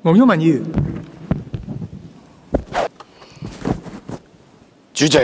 黃毓民議員， 主席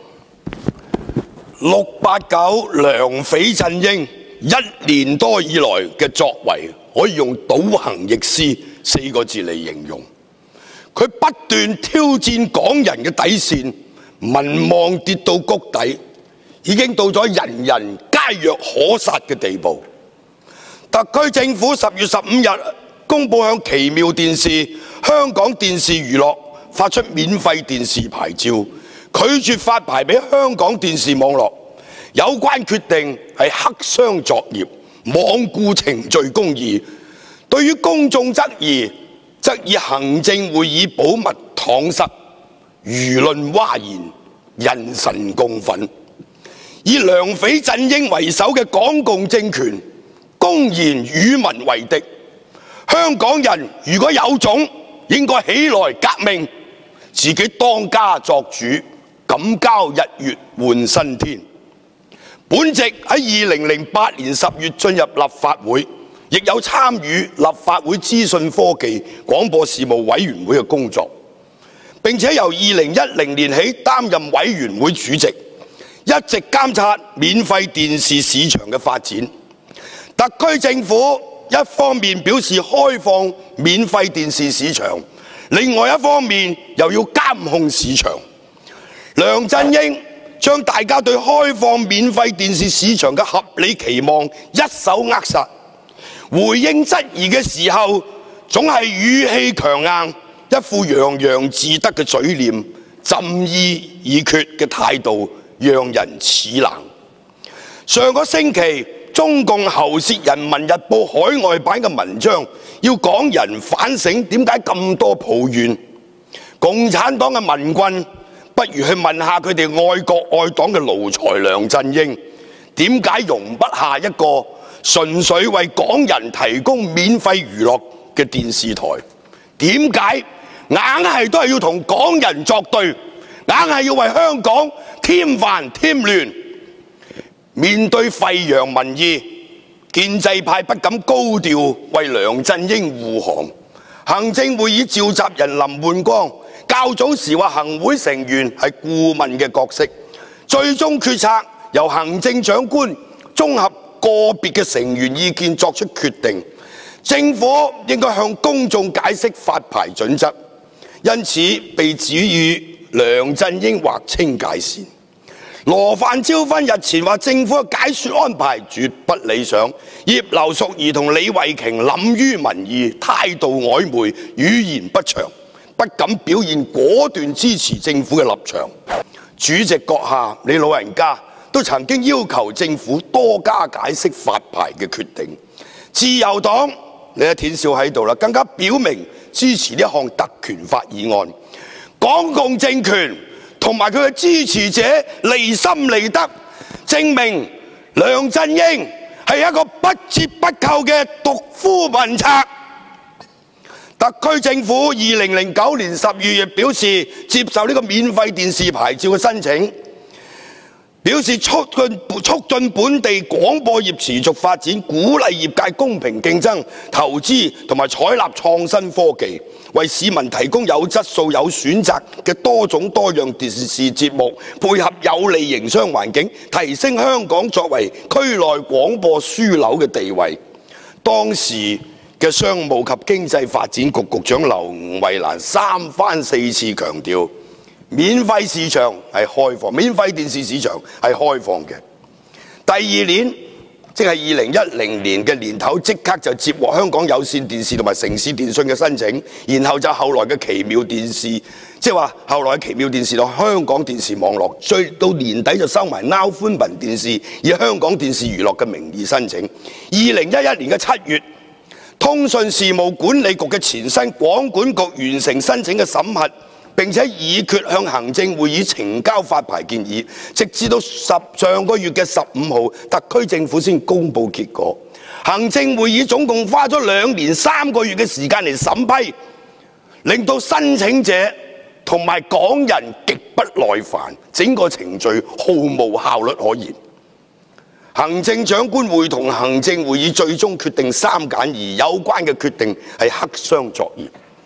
，689梁匪振英1年多以來嘅作為，可以用倒行逆施4個字嚟形容。佢不斷挑戰港人嘅底線，民望跌到谷底，已經到咗人人皆若可殺嘅地步。特區政府10月15日公佈向奇妙電視、香港電視娛樂發出免費電視牌照，拒絕發牌俾香港電視網絡。有關決定係黑箱作業，罔顧程序公義。對於公眾質疑，則以行政會議保密搪塞，輿論譁然，人神共憤。以梁匪振英為首嘅港共政權，公然與民為敵。香港人如果有種，應該起來革命，自己當家作主，敢交日月換新天。本席喺2008年10月進入立法會，亦有參與立法會資訊科技廣播事務委員會嘅工作，並且由2010年起擔任委員會主席，一直監察免費電視市場嘅發展。特區政府一方面表示開放免費電視市場，另外一方面又要監控市場。梁振英將大家對開放免費電視市場嘅合理期望一手扼殺，回應質疑嘅時候總係語氣強硬，一副洋洋自得嘅嘴臉，朕意已決嘅態度讓人齒冷。上個星期，中共喉舌《人民日報》海外版嘅文章要港人反省點解咁多抱怨，共產黨嘅民棍不如去問下佢哋愛國愛黨嘅奴才梁振英，點解容不下一個純粹為港人提供免費娛樂嘅電視台？點解硬係都係要同港人作對，硬係要為香港添煩添亂？面對沸揚民意，建制派不敢高調為梁振英護航。行政會議召集人林煥光較早時話行會成員係顧問嘅角色，最終決策由行政長官綜合個別嘅成員意見作出決定。政府應該向公眾解釋發牌準則，因此被指與梁振英劃清界線。羅范椒芬日前話政府嘅解說安排絕不理想，葉劉淑儀同李慧瓊冧於民意，態度曖昧，語言不詳，不敢表現果斷支持政府嘅立場。主席閣下，你老人家都曾經要求政府多加解釋發牌嘅決定。自由黨，你阿田少喺度啦，更加表明支持呢項特權法議案。港共政權同埋佢嘅支持者離心離德，證明梁振英係一個不折不扣嘅獨夫民賊。特區政府2009年12月表示接受呢個免費電視牌照嘅申請，表示促進本地廣播業持續發展，鼓勵業界公平競爭、投資同埋採納創新科技，為市民提供有質素、有選擇嘅多種多樣電視節目，配合有利營商環境，提升香港作為區內廣播樞紐嘅地位。當時嘅商務及經濟發展局局長劉慧蘭3番4次強調，免費市場係開放，免費電視市場係開放嘅。第二年，即係2010年嘅年頭，即刻就接獲香港有線電視同埋城市電訊嘅申請，然後就後來嘅奇妙電視，即係話後來嘅奇妙電視同香港電視網絡，最到年底就收埋 Now 寬頻電視，以香港電視娛樂嘅名義申請。2011年嘅7月，通訊事務管理局嘅前身廣管局完成申請嘅審核，並且議決向行政會議呈交發牌建議，直至到上個月嘅15號，特區政府先公布結果。行政會議總共花咗2年3個月嘅時間嚟審批，令到申請者同埋港人極不耐煩，整個程序毫無效率可言。行政長官會同行政會議最終決定3揀2，有關嘅決定係黑箱作業。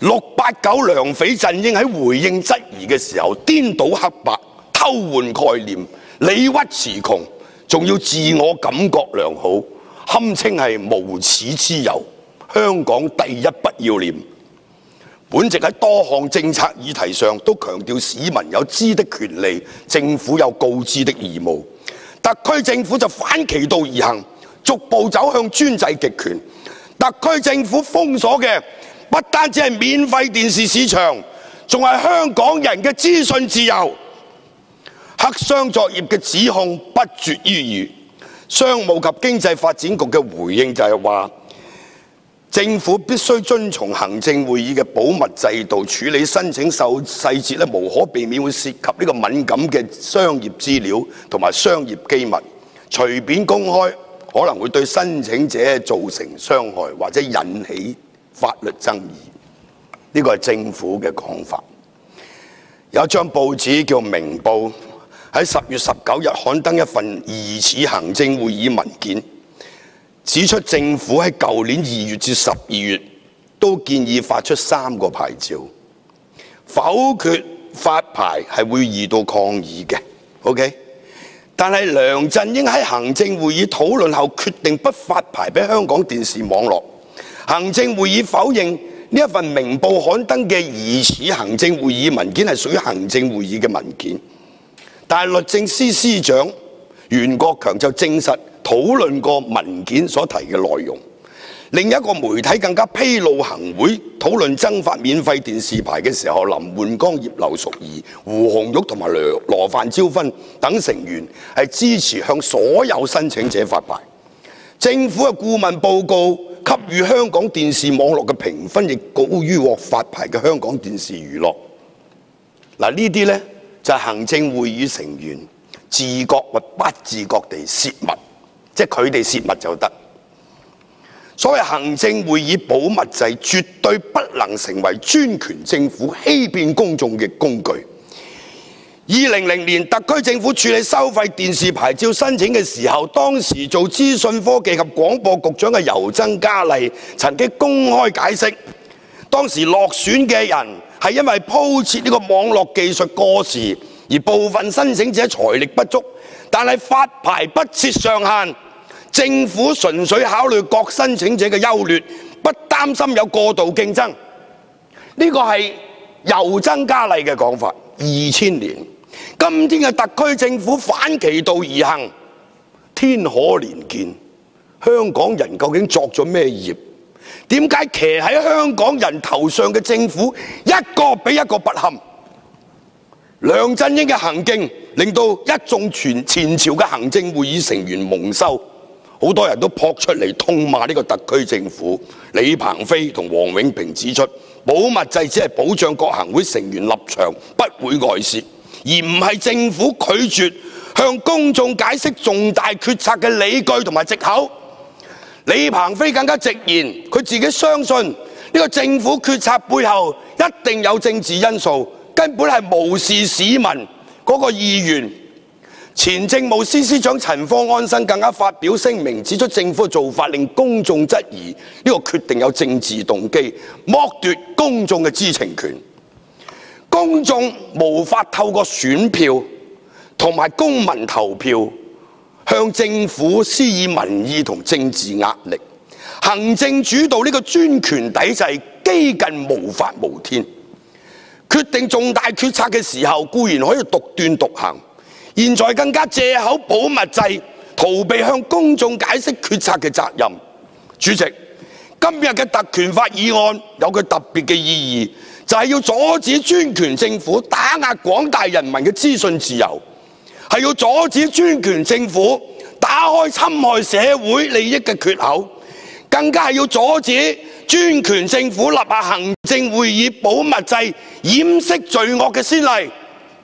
689梁匪振英喺回應質疑嘅時候，顛倒黑白、偷換概念、理屈詞窮，仲要自我感覺良好，堪稱係無恥之尤，香港第一不要臉。本席喺多項政策議題上都強調市民有知的權利，政府有告知的義務。特區政府就反其道而行，逐步走向專制極權。特區政府封鎖嘅不單止係免費電視市場，仲係香港人嘅資訊自由。黑箱作業嘅指控不絕於耳。商務及經濟發展局嘅回應就係話，政府必須遵從行政會議嘅保密制度處理申請細節咧，無可避免會涉及呢個敏感嘅商業資料同埋商業機密，隨便公開可能會對申請者造成傷害或者引起法律爭議。呢個係政府嘅講法。有一張報紙叫《明報》，喺10月19日刊登一份疑似行政會議文件，指出政府喺舊年2月至12月都建議發出3個牌照，否決發牌係會遇到抗議嘅。OK， 但係梁振英喺行政會議討論後決定不發牌俾香港電視網絡。行政會議否認呢一份明報刊登嘅疑似行政會議文件係屬於行政會議嘅文件，但係律政司司長袁國強就證實討論過文件所提嘅內容。另一個媒體更加披露行會討論增發免費電視牌嘅時候，林煥光、葉劉淑儀、胡紅玉同埋羅范椒芬等成員係支持向所有申請者發牌。政府嘅顧問報告給予香港電視網絡嘅評分亦高於獲發牌嘅香港電視娛樂。嗱，呢啲呢，就係行政會議成員自覺或不自覺地泄密，即係佢哋泄密就得。所謂行政會議保密制絕對不能成為專權政府欺騙公眾嘅工具。2000年特區政府處理收費電視牌照申請嘅時候，當時做資訊科技及廣播局長嘅尤曾嘉麗曾經公開解釋，當時落選嘅人係因為鋪設呢個網絡技術過時，而部分申請者財力不足，但係發牌不設上限，政府純粹考慮各申請者嘅優劣，不擔心有過度競爭。呢個係尤曾嘉麗嘅講法。2000年，今天嘅特區政府反其道而行，天可憐見。香港人究竟作咗咩業？點解騎喺香港人頭上嘅政府一個比一個不堪？梁振英嘅行徑令到一眾前朝嘅行政會議成員蒙羞，好多人都撲出嚟痛罵呢個特區政府。李鵬飛同黃永平指出，保密制只係保障各行會成員立場不會外泄，而唔係政府拒絕向公眾解釋重大決策嘅理據同埋藉口。李鵬飛更加直言，佢自己相信呢個政府決策背後一定有政治因素，根本係無視市民嗰個意願。前政務司司長陳方安生更加發表聲明，指出政府嘅做法令公眾質疑呢個決定有政治動機，剝奪公眾嘅知情權。公眾無法透過選票同埋公民投票向政府施以民意同政治壓力，行政主導呢個專權體制幾近無法無天。決定重大決策嘅時候固然可以獨斷獨行，現在更加藉口保密制，逃避向公眾解釋決策嘅責任。主席，今日嘅特權法議案有佢特別嘅意義，就係要阻止專權政府打壓廣大人民嘅資訊自由，係要阻止專權政府打開侵害社會利益嘅缺口，更加係要阻止專權政府立下行政會議保密制掩飾罪惡嘅先例。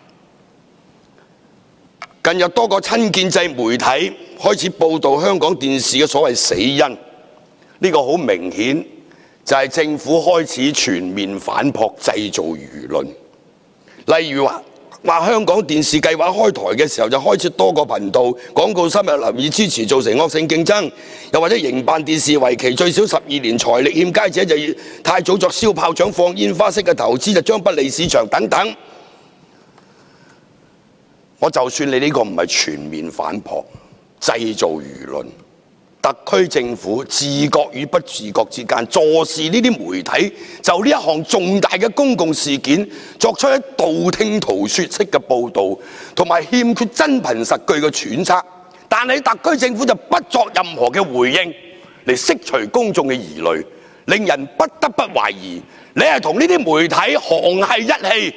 近日多個親建制媒體開始報導香港電視嘅所謂死因，呢個好明顯就係政府開始全面反撲，製造輿論。例如話話香港電視計劃開台嘅時候就開設多個頻道，廣告深入留意支持，造成惡性競爭。又或者營辦電視為期最少12年，財力欠佳者就要太早作燒炮仗、放煙花式嘅投資就將不利市場等等。我就算你呢個唔係全面反撲，製造輿論，特區政府自覺與不自覺之間，坐視呢啲媒體就呢一項重大嘅公共事件作出一道聽途說式嘅報導，同埋欠缺真憑實據嘅揣測。但係特區政府就不作任何嘅回應嚟釋除公眾嘅疑慮，令人不得不懷疑你係同呢啲媒體沆瀣一氣，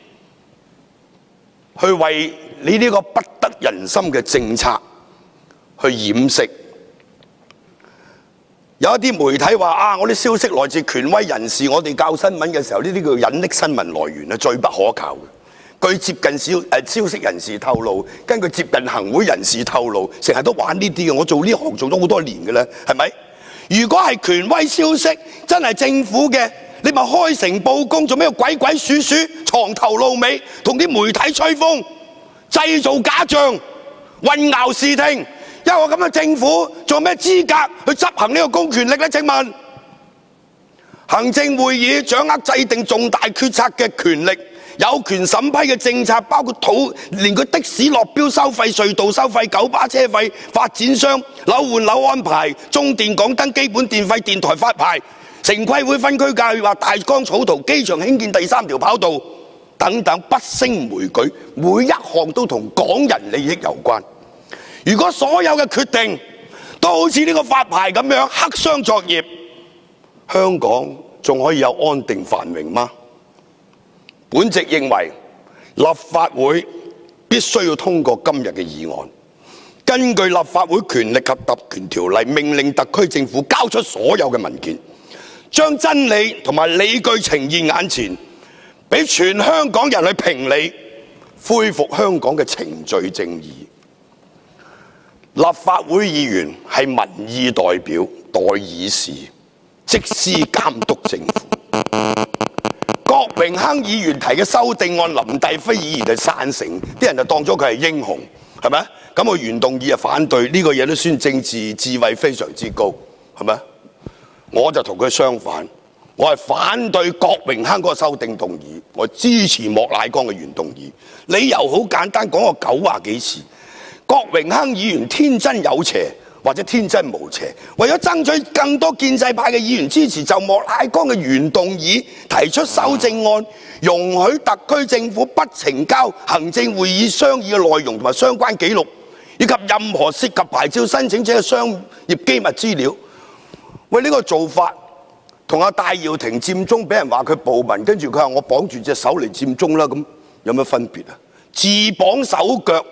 去為你呢個不得人心嘅政策去掩飾。有一啲媒體話我啲消息來自權威人士，我哋教新聞嘅時候，呢啲叫隱匿新聞來源，最不可靠嘅。據接近消息人士透露，根據接近行會人士透露，成日都玩呢啲嘅。我做呢行做咗好多年嘅啦，係咪？如果係權威消息，真係政府嘅，你咪開誠佈公，做咩鬼鬼祟祟、藏頭露尾，同啲媒體吹風，製造假象、混淆視聽？因為我咁嘅政府，仲有咩資格去執行呢個公權力呢？請問，行政會議掌握制定重大決策嘅權力。有權審批嘅政策包括連佢的士落標收費、隧道收費、九巴車費、發展商樓換樓安排、中電港燈基本電費、電台發牌、城規會分區計劃、大綱草圖、機場興建第3條跑道等等，不勝枚舉，每一項都同港人利益有關。如果所有嘅決定都好似呢個發牌咁樣黑箱作業，香港仲可以有安定繁榮嗎？本席認為立法會必須要通過今日嘅議案，根據立法會權力及特權條例，命令特區政府交出所有嘅文件，將真理同埋理據呈現眼前，俾全香港人去評理，恢復香港嘅程序正義。立法會議員係民意代表、代議士，即司監督政府。郭榮鏗議員提嘅修訂案，林大輝議員就贊成，啲人就當咗佢係英雄，係咪？咁我原動議就反對，呢個嘢都算政治智慧非常之高，係咪？我就同佢相反，我係反對郭榮鏗嗰個修訂動議，我支持莫乃光嘅原動議。理由好簡單，講過90幾次，郭榮鏗議員天真有邪，或者天真無邪，為咗爭取更多建制派嘅議員支持，就莫乃光嘅原動議提出修正案，容許特區政府不呈交行政會議商議嘅內容同埋相關記錄，以及任何涉及牌照申請者嘅商業機密資料。喂，呢個做法同阿戴耀廷佔中俾人話佢暴民，跟住佢話我綁住隻手嚟佔中啦，咁有乜分別啊？自綁手腳，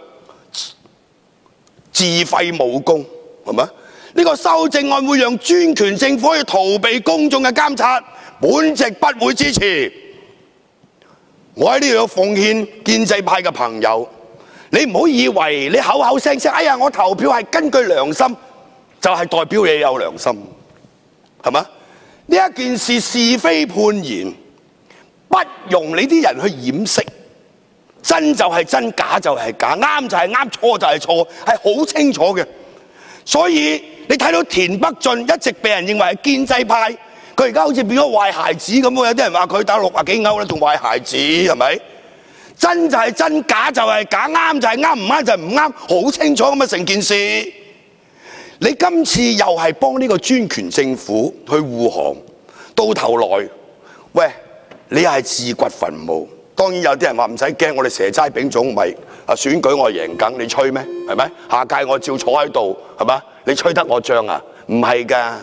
自廢武功。係咪？呢個修正案會讓專權政府可以逃避公眾嘅監察，本席不會支持。我喺呢度有奉獻建制派嘅朋友，你唔好以為你口口聲聲，哎呀，我投票係根據良心，就係代表你有良心，係咪？呢一件事是非判然，不容你啲人去掩飾，真就係真，假就係假，啱就係啱，錯就係錯，係好清楚嘅。所以你睇到田北俊一直被人認為係建制派，佢而家好似變咗壞孩子咁喎。有啲人話佢打60幾歐啦，仲壞孩子係咪？真就係真，假就係假，啱就係啱，唔啱就係唔啱，好清楚咁嘅成件事。你今次又係幫呢個專權政府去護航，到頭來，喂，你係自掘墳墓。當然有啲人話唔使驚，我哋蛇齋餅糭咪選舉我贏梗，你吹咩？係咪？下屆我照坐喺度，係嘛？你吹得我脹啊？唔係㗎，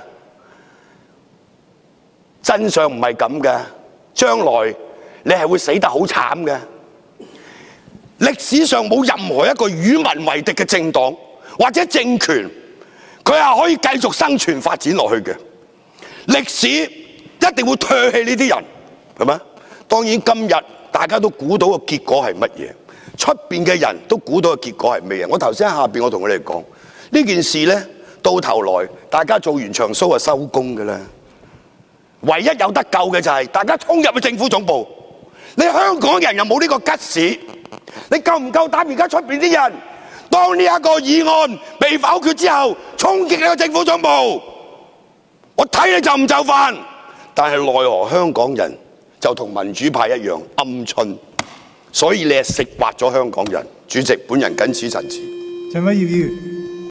真相唔係咁㗎，將來你係會死得好慘㗎。歷史上冇任何一個與民為敵嘅政黨或者政權，佢係可以繼續生存發展落去嘅。歷史一定會唾棄呢啲人，係咪？當然今日大家都估到個結果係乜嘢，出邊嘅人都估到個結果係咩嘢。我頭先喺下邊我同佢哋講呢件事呢，到頭來大家做完場 show 就收工㗎啦。唯一有得救嘅就係大家衝入去政府總部， 你香港人又冇呢個吉士，你夠唔夠膽而家出邊啲人，當呢一個議案被否決之後，衝擊你個政府總部？我睇你就唔就範，但係奈何香港人就同民主派一樣鵪鶉，所以你係食滑咗香港人。主席，本人謹此陳辭。 陳偉業議員。